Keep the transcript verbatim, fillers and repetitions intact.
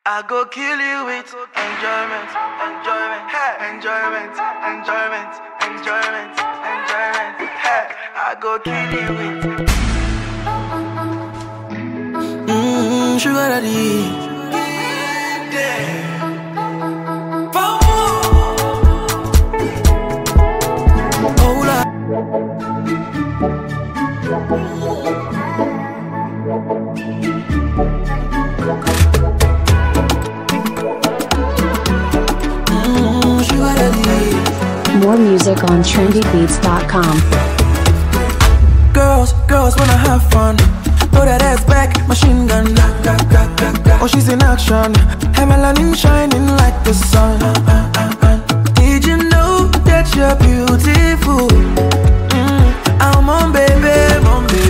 I go kill you with enjoyment, enjoyment, hey, enjoyment, enjoyment, enjoyment, enjoyment, hey. I go kill you with Mmm, sugar daddy. Hold up. More music on trendy beats dot com. Girls, girls wanna have fun. Throw that ass back, machine gun. Oh, she's in action. Her melanin shining like the sun. Did you know that you're beautiful? Mm, I'm on baby, on baby.